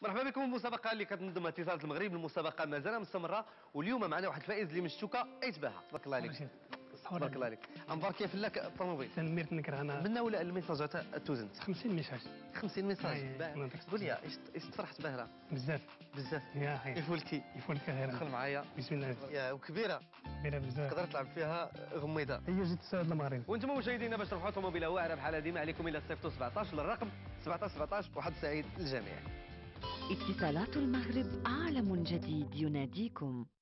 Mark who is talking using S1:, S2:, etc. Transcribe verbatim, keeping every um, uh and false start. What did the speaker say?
S1: مرحبا بكم. المسابقه اللي كتنظمها اتصالات المغرب، المسابقه مازال مستمره، واليوم معنا واحد الفائز اللي من الشوكه ايتباها. تبارك الله عليك، تبارك الله عليك. انبارك كيف لك الطوموبيل؟
S2: سنميرت نكره انا
S1: منا ولا الميساجات توزنت؟
S2: خمسين ميساج.
S1: خمسين ميساج.
S2: أي.
S1: قول لي ايش ايش تفرحت به راه؟
S2: بزاف
S1: بزاف.
S2: يا حي
S1: يفولكي
S2: يفولك غير
S1: دخل معايا.
S2: بسم الله.
S1: يا وكبيره
S2: كبيره بزاف
S1: تقدر تلعب فيها غميضه.
S2: هي جيت تساعد المغرب.
S1: وانتم مشاهدينا باش تربحوا طوموبيله واعره بحال هذه ما عليكم الا صيفطوا سبعطاش للرقم سبعطاش سبعطاش. وحد سعيد للجميع.
S3: اتصالات المغرب عالم جديد يناديكم.